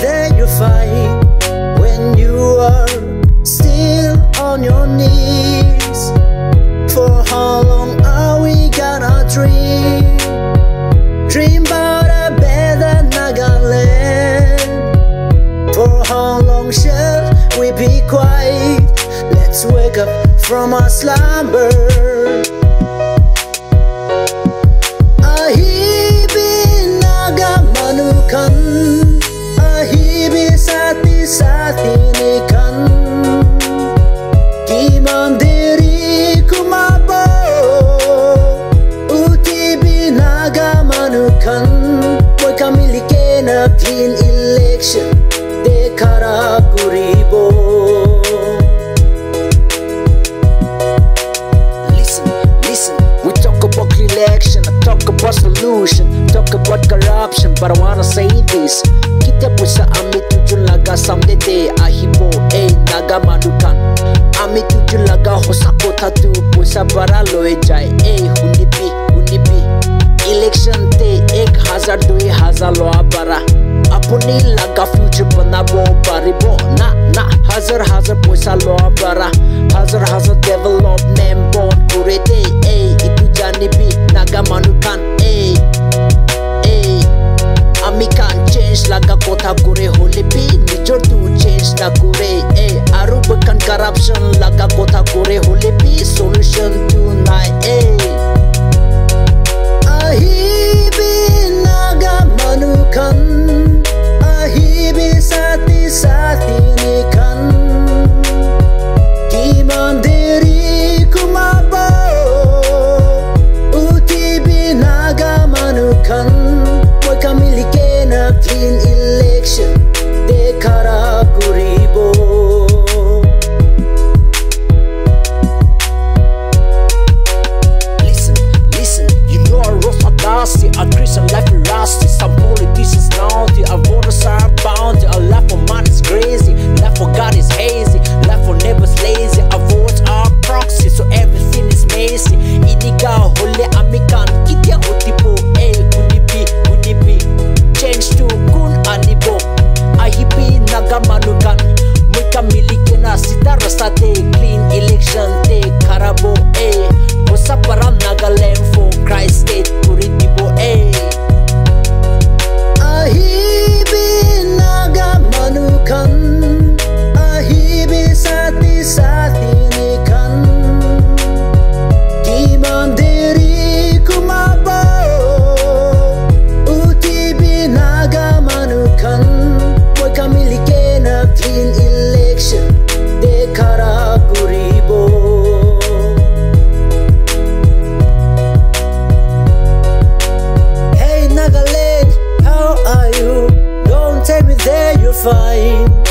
that you find when you are still on your knees. For how long are we gonna dream? Dream about a better Nagaland. For how long shall we be quiet? Let's wake up from our slumber. Ahibi Naga manu kan, Ahibi sathi sathini kan, Kiman teri khumabo, Uthi Naga manu kan, Moika mili na clean election, de kharabo. Solution, talk about corruption, but I wanna say this. Kitia poisa ami tuijun laga samne ahiboo, Naga manukan. Ami tuijun laga hoisa khotha tu poisa para loijai, huni bi. Election te 1000 2000 loa para. Apuni laga future banabo paribo na hazar poisa loa para. Hazar development born kurete, itu jani bi Naga manukan. Ami can change laga khotha kure hole bi nijor tu change na kure, aru bukan corruption laga khotha kure hole bi solution tonight. Ahibi Naga manukan, Ahibi sathi sathini kan, Kiman teri khumabo, Uthi Naga manukan, Moika mili na clean election, de kharabo. Listen, you know I rose a dusty, a Christian life is rusty. Some politicians naughty, our voters are bounty. A life for man is crazy, life for God is hazy, life for neighbors lazy. Our votes are proxy, so everything is messy. Iniga hole amikan, Kitia utipo, huni bi. Change to kun anibo, Ahibi Naga manukan, Moika mili na sita rasate, clean election te kharabo, Hoisa para Nagaland for Christ state kuritibo, Ahibi Naga manukan, Ahibi sathi sathini kan, Kiman teri khumabo, Uthi Naga manukan, Moika mili na clean election, de kharabo. Hey Nagaland, how are you? Don't tell me that you're fine.